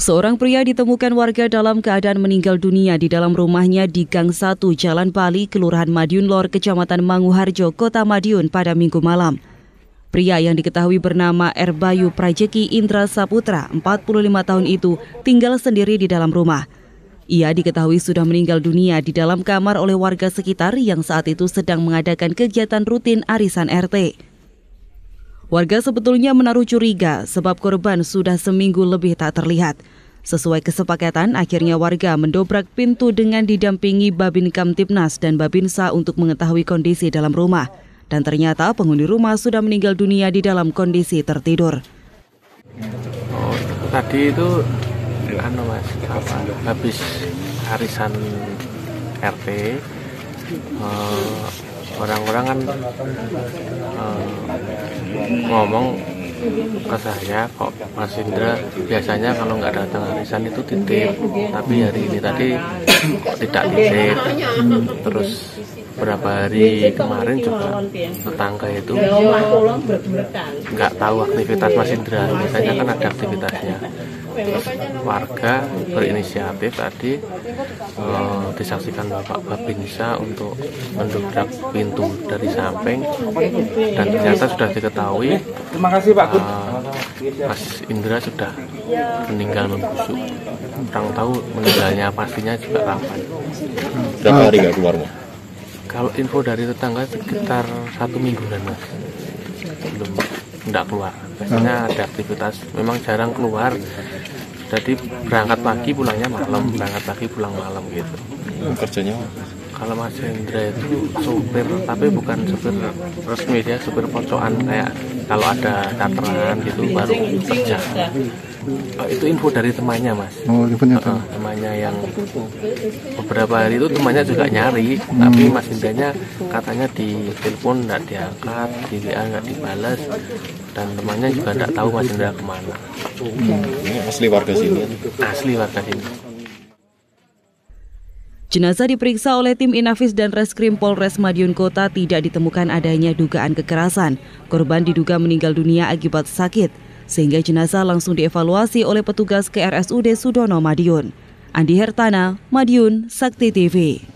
Seorang pria ditemukan warga dalam keadaan meninggal dunia di dalam rumahnya di Gang 1 Jalan Bali, Kelurahan Madiun Lor, Kecamatan Manguharjo, Kota Madiun pada Minggu malam. Pria yang diketahui bernama Erbayu Prajeki Indra Saputra, 45 tahun itu, tinggal sendiri di dalam rumah. Ia diketahui sudah meninggal dunia di dalam kamar oleh warga sekitar yang saat itu sedang mengadakan kegiatan rutin arisan RT. Warga sebetulnya menaruh curiga sebab korban sudah seminggu lebih tak terlihat. Sesuai kesepakatan, akhirnya warga mendobrak pintu dengan didampingi Babin Kamtibnas dan Babinsa untuk mengetahui kondisi dalam rumah. Dan ternyata penghuni rumah sudah meninggal dunia di dalam kondisi tertidur. Tadi itu habis arisan RT, orang-orang kan ngomong ke saya, kok Mas Indra biasanya kalau nggak datang arisan itu titip, tapi hari ini tadi tidak titip. Terus beberapa hari kemarin juga tetangga itu nggak tahu aktivitas Mas Indra, biasanya kan ada aktivitasnya. Terus warga berinisiatif tadi disaksikan Bapak Babinsa untuk mendobrak pintu dari samping, dan ternyata sudah diketahui Mas Indra sudah meninggal membusuk. Kurang tahu meninggalnya pastinya juga kapan. Berapa hari nggak keluar, Mas? Kalau info dari tetangga sekitar 1 mingguan, Mas. Belum tidak keluar. Biasanya ada aktivitas, memang jarang keluar. Jadi berangkat pagi pulangnya malam, berangkat pagi pulang malam gitu. Kerjanya? Kalau Mas Indra itu supir, tapi bukan supir resmi, dia supir pocokan, kayak kalau ada charteran gitu baru kerja. Itu info dari temannya, Mas. Oh, temannya yang beberapa hari itu temannya juga nyari, tapi Mas Indranya katanya di telepon nggak diangkat, di WA nggak dibalas, dan temannya juga nggak tahu Mas Indra kemana. Ini asli warga sini? Asli warga sini. Jenazah diperiksa oleh tim Inafis dan Reskrim Polres Madiun Kota, tidak ditemukan adanya dugaan kekerasan. Korban diduga meninggal dunia akibat sakit, sehingga jenazah langsung dievaluasi oleh petugas ke RSUD Sudono Madiun. Andi Hertana, Madiun, Sakti TV.